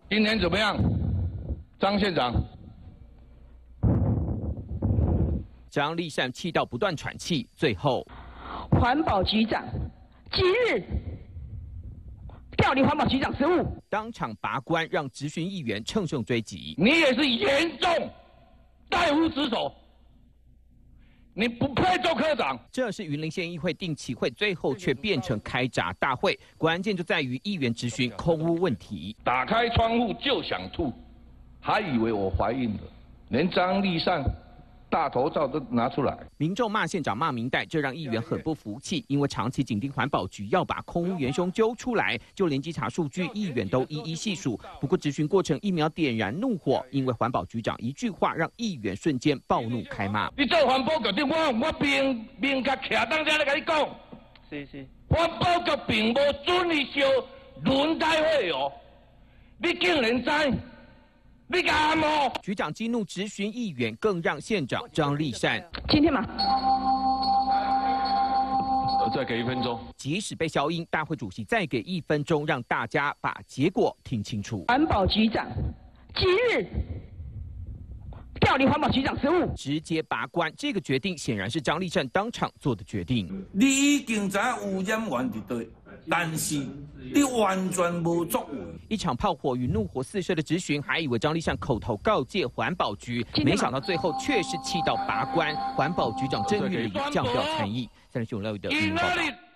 今天怎么样，张县长？ 张立善气到不断喘气，最后， 环保局长即日调离环保局长职务， 当场拔关，让质询议员乘胜追击。 你也是严重怠忽职守，你不配做科长。 这是云林县议会定期会，最后却变成开闸大会，关键就在于议员质询空污问题。 打开窗户就想吐，还以为我怀孕了，连张立善大头照都拿出来。 民众骂县长骂明代，这让议员很不服气，因为长期紧盯环保局要把空污元凶揪出来，就连稽查数据，议员都一一细数。不过质询过程一秒点燃怒火，因为环保局长一句话让议员瞬间暴怒开骂。 你做环保局长，我明确徛当家来跟你讲， 是。 环保局并无准你烧轮胎会哦，你竟然知？你敢吗？ 局长激怒质询议员，更让县长张立善今天吗？ 再给1分钟。 即使被消音，大会主席再给1分钟，让大家把结果听清楚。 环保局长即日调离环保局长职务， 直接拔关。这个决定显然是张立善当场做的决定。 你已经知污染源伫对，但是你完全无作为。 一场炮火与怒火四射的质询，还以为张立善口头告诫环保局，没想到最后却是气到拔关。环保局长郑玉玲降调参议。3立新闻6的报道。